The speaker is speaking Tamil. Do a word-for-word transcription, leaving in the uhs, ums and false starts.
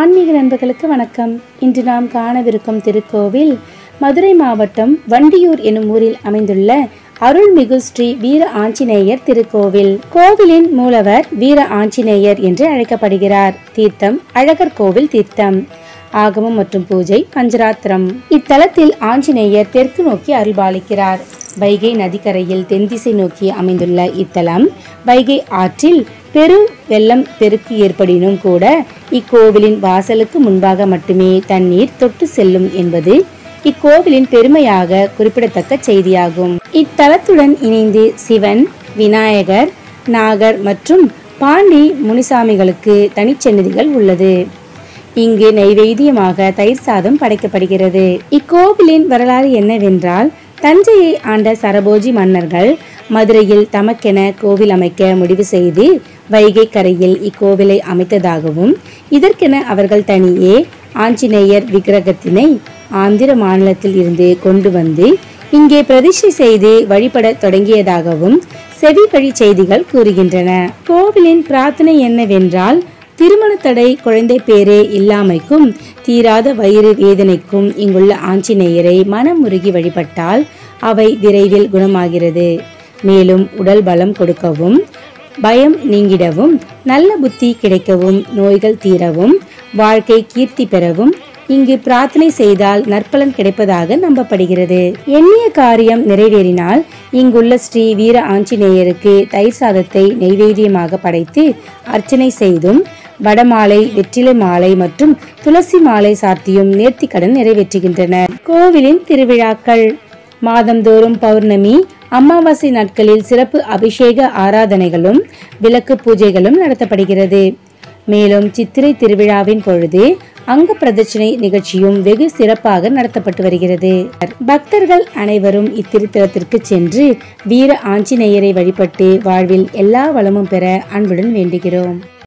ஆன்மீக நண்பர்களுக்கு வணக்கம். இன்று நாம் காணவிருக்கும் திருக்கோவில் மதுரை மாவட்டம் வண்டியூர் எனும் ஊரில் அமைந்துள்ள அருள்மிகு ஸ்ரீ வீர ஆஞ்சநேயர் திருக்கோவில். கோவிலின் மூலவர் வீர ஆஞ்சநேயர் என்று அழைக்கப்படுகிறார். தீர்த்தம் அழகர் கோவில் தீர்த்தம். ஆகமம் மற்றும் பூஜை பஞ்சராத்திரம். இத்தலத்தில் ஆஞ்சநேயர் தெற்கு நோக்கி அருள்பாலிக்கிறார். வைகை நதிக்கரையில் தென்திசை நோக்கி அமைந்துள்ள இத்தலம் வைகை ஆற்றில் பெரு வெள்ளம் பெருக்கு ஏற்படினும் கூட இக்கோவிலின் வாசலுக்கு முன்பாக மட்டுமே தண்ணீர் தொட்டு செல்லும் என்பது இக்கோவிலின் பெருமையாக குறிப்பிடத்தக்க செய்தியாகும். இத்தலத்துடன் இணைந்து சிவன், விநாயகர், நாகர் மற்றும் பாண்டி முனிசாமிகளுக்கு தனிச்சன்னதிகள் உள்ளது. இங்கு நைவேத்தியமாக தயிர் சாதம் படைக்கப்படுகிறது. இக்கோவிலின் வரலாறு என்னவென்றால், தஞ்சையை ஆண்ட சரபோஜி மன்னர்கள் மதுரையில் தமக்கென கோவில் அமைக்க முடிவு செய்து வைகை கரையில் இக்கோவிலை அமைத்ததாகவும், இதற்கென அவர்கள் தனியே ஆஞ்சநேயர் விக்கிரகத்தினை ஆந்திர மாநிலத்தில் இருந்து கொண்டு வந்து இங்கே பிரதிஷ்டை செய்து வழிபட தொடங்கியதாகவும் செவி வழி செய்திகள் கூறுகின்றன. கோவிலின் பிரார்த்தனை என்னவென்றால், திருமண தடை, குழந்தை பேரே இல்லாமைக்கும் தீராத வயிறு வேதனைக்கும் இங்குள்ள ஆஞ்சநேயரை மனம் முருகி வழிபட்டால் அவை விரைவில் குணமாகிறது. மேலும் உடல் பலம் கொடுக்கவும், பயம் நீங்கிடவும், நல்ல புத்தி கிடைக்கவும், நோய்கள் தீரவும், வாழ்க்கை கீர்த்தி பெறவும் இங்கு பிரார்த்தனை செய்தால் நற்பலன் கிடைப்பதாக நம்பப்படுகிறது. எண்ணிய காரியம் நிறைவேறினால் இங்குள்ள ஸ்ரீ வீர ஆஞ்சநேயருக்கு தயிர் சாதத்தை நைவேத்தியமாக படைத்து அர்ச்சனை செய்தும், வடமாலை, வெற்றிலை மாலை மற்றும் துளசி மாலை சார்த்தியும் நேர்த்தி கடன் நிறைவேற்றுகின்றனர். கோவிலின் திருவிழாக்கள் மாதந்தோறும் பௌர்ணமி, அமாவாசை நாட்களில் சிறப்பு அபிஷேக ஆராதனைகளும் விளக்கு பூஜைகளும் நடத்தப்படுகிறது. மேலும் சித்திரை திருவிழாவின் பொழுது அங்க பிரதட்சணை நிகழ்ச்சியும் வெகு சிறப்பாக நடத்தப்பட்டு வருகிறது. பக்தர்கள் அனைவரும் இத்திருத்தலத்திற்கு சென்று வீர ஆஞ்சநேயரை வழிபட்டு வாழ்வில் எல்லா வளமும் பெற அன்புடன் வேண்டுகிறோம்.